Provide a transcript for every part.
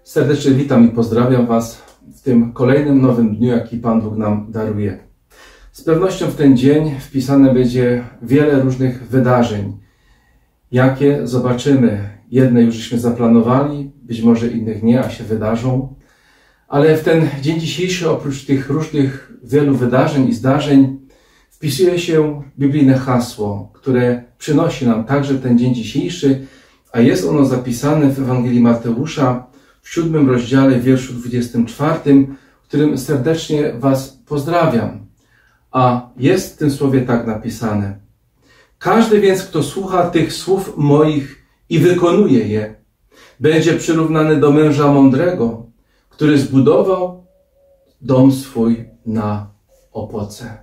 Serdecznie witam i pozdrawiam Was w tym kolejnym nowym dniu, jaki Pan Bóg nam daruje. Z pewnością w ten dzień wpisane będzie wiele różnych wydarzeń. Jakie zobaczymy. Jedne już żeśmy zaplanowali, być może innych nie, a się wydarzą. Ale w ten dzień dzisiejszy, oprócz tych różnych wielu wydarzeń i zdarzeń, wpisuje się biblijne hasło, które przynosi nam także ten dzień dzisiejszy, a jest ono zapisane w Ewangelii Mateusza w 7 rozdziale, wierszu 24, w którym serdecznie Was pozdrawiam. A jest w tym słowie tak napisane: każdy więc, kto słucha tych słów moich i wykonuje je, będzie przyrównany do męża mądrego, który zbudował dom swój na opoce.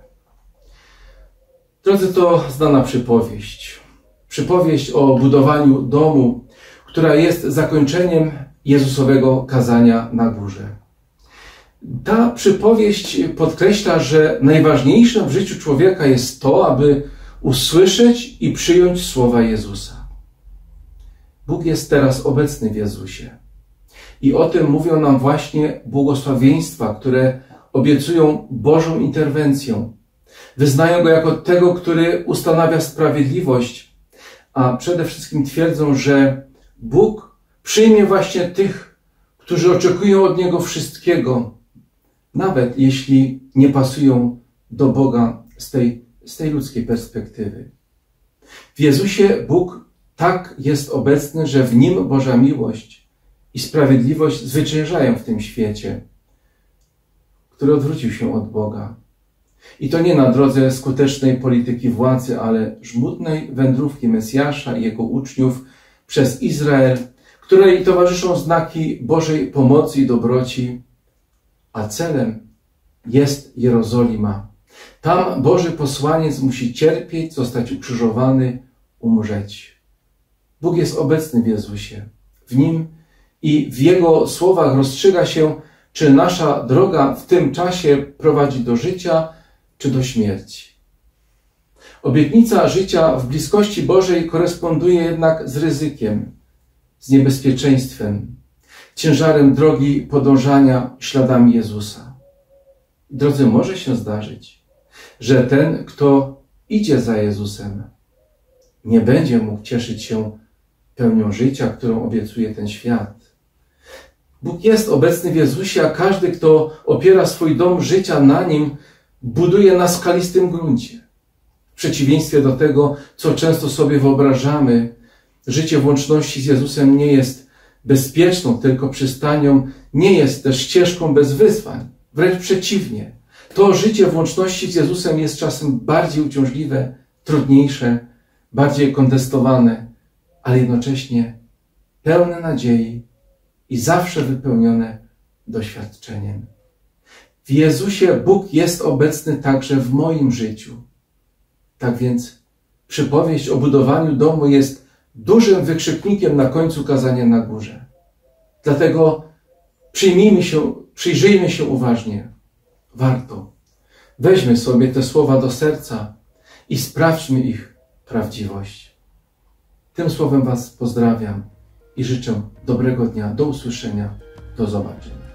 Drodzy, to znana przypowieść. Przypowieść o budowaniu domu, która jest zakończeniem Jezusowego kazania na górze. Ta przypowieść podkreśla, że najważniejsze w życiu człowieka jest to, aby usłyszeć i przyjąć słowa Jezusa. Bóg jest teraz obecny w Jezusie. I o tym mówią nam właśnie błogosławieństwa, które obiecują Bożą interwencję. Wyznają Go jako tego, który ustanawia sprawiedliwość, a przede wszystkim twierdzą, że Bóg przyjmie właśnie tych, którzy oczekują od Niego wszystkiego, nawet jeśli nie pasują do Boga z tej ludzkiej perspektywy. W Jezusie Bóg tak jest obecny, że w Nim Boża miłość i sprawiedliwość zwyciężają w tym świecie, który odwrócił się od Boga. I to nie na drodze skutecznej polityki władzy, ale żmudnej wędrówki Mesjasza i Jego uczniów przez Izrael, której towarzyszą znaki Bożej pomocy i dobroci, a celem jest Jerozolima. Tam Boży posłaniec musi cierpieć, zostać ukrzyżowany, umrzeć. Bóg jest obecny w Jezusie. W Nim i w Jego słowach rozstrzyga się, czy nasza droga w tym czasie prowadzi do życia, czy do śmierci. Obietnica życia w bliskości Bożej koresponduje jednak z ryzykiem, z niebezpieczeństwem, ciężarem drogi podążania śladami Jezusa. Drodzy, może się zdarzyć, że ten, kto idzie za Jezusem, nie będzie mógł cieszyć się pełnią życia, którą obiecuje ten świat. Bóg jest obecny w Jezusie, a każdy, kto opiera swój dom życia na Nim, buduje na skalistym gruncie. W przeciwieństwie do tego, co często sobie wyobrażamy, życie w łączności z Jezusem nie jest bezpieczną tylko przystanią, nie jest też ścieżką bez wyzwań. Wręcz przeciwnie. To życie w łączności z Jezusem jest czasem bardziej uciążliwe, trudniejsze, bardziej kontestowane, ale jednocześnie pełne nadziei i zawsze wypełnione doświadczeniem. W Jezusie Bóg jest obecny także w moim życiu. Tak więc przypowieść o budowaniu domu jest dużym wykrzyknikiem na końcu kazania na górze. Dlatego przyjrzyjmy się uważnie. Warto. Weźmy sobie te słowa do serca i sprawdźmy ich prawdziwość. Tym słowem Was pozdrawiam i życzę dobrego dnia. Do usłyszenia. Do zobaczenia.